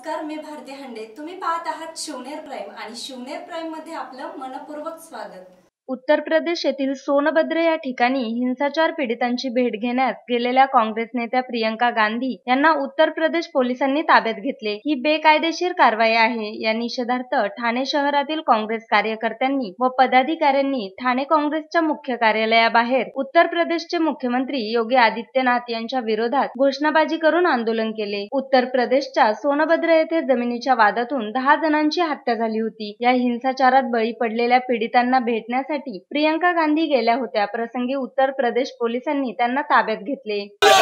नमस्कार, मी भारती हंडे। तुम्ही पाहत आहात शिवनेर प्राइम आणि शिवनेर प्राइम मध्ये आपलं मनपूर्वक स्वागत। उत्तर प्रदेश येथील सोनभद्र या ठिकाणी हिंसाचार पीडितांची भेट घेण्यास गेलेल्या काँग्रेस नेत्या प्रियंका गांधी यांना उत्तर प्रदेश पोलिसांनी ताब्यात घेतले। ही बेकायदेशीर कारवाई आहे। या निषेधार्थ ठाणे शहरातील काँग्रेस कार्यकर्त्यांनी व पदाधिकाऱ्यांनी ठाणे काँग्रेसच्या मुख्य कार्यालयाबाहेर उत्तर प्रदेशचे मुख्यमंत्री योगी आदित्यनाथ यांच्या विरोधात घोषणाबाजी करून आंदोलन केले। उत्तर प्रदेशच्या सोनभद्र येथे जमिनीच्या वादातून 10 जणांची हत्या झाली होती। या हिंसाचारात बळी पडलेल्या पीडितांना भेटण्यासाठी प्रियंका गांधी गेल्या होत्या। प्रसंगी उत्तर प्रदेश पोलिसांनी त्यांना ताब्यात घेतले।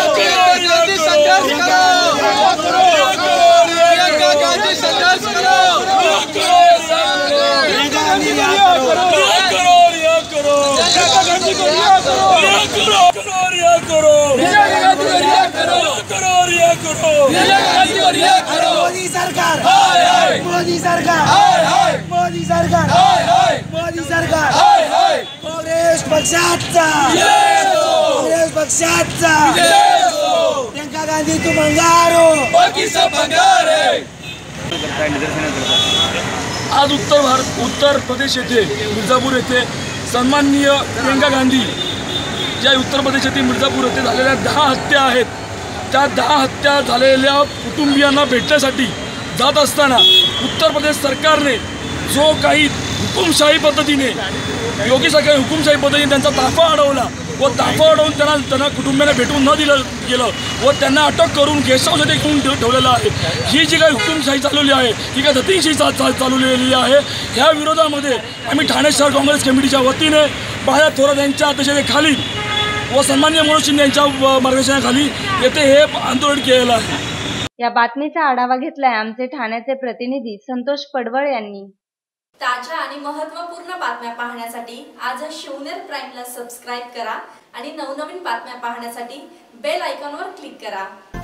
मोदी सरकार, मोदी सरकार, मोदी सरकार, मोदी सरकार, काँग्रेस पक्षाचा, काँग्रेस पक्षाचा, प्रियंका गांधी तू भंगारो, बाकी सब भंगार है। आज उत्तर प्रदेश येथे मिर्जापूर येथे सन्माननीय प्रियंका गांधी ज्या उत्तर प्रदेश येथे मिर्जापूर येथे झालेल्या 10 हत्या आहेत, त्या 10 हत्या झालेल्या कुटुंबियांना भेटण्यासाठी जात असताना उत्तर प्रदेश सरकारने जो काही हुकुमशाही पद्धतीने योगी सरकारने हुकुमशाही पद्धतीने त्यांचा ताफा अडवला व ताफा अडवून त्यांना कुटुंबियांना भेटून न दिलं गेलं व त्यांना अटक करून गेस्ट हाऊसमध्ये घेऊन ठेवलेलं आहे। ही जी काही हुकुमशाही चालवली आहे, ही काही दत्तीशाही चालवलेली आहे। ह्या विरोधामध्ये आम्ही ठाणे शहर काँग्रेस कमिटीच्या वतीने बाळासाहेब थोरात यांच्या अध्यक्षतेखाली व सन्माननीय मनोज शिंदे यांच्या मार्गदर्शनाखाली येथे हे आंदोलन केलेलं आहे। या बातमीचा आढावा घेतलाय आमचे ठाण्याचे प्रतिनिधी संतोष पडवळ यांनी। ताज्या आणि महत्त्वपूर्ण बातम्या पाहण्यासाठी आजच शिवनेर प्राइमला सबस्क्राइब करा आणि नवनवीन बातम्या पाहण्यासाठी बेल आयकॉनवर क्लिक करा।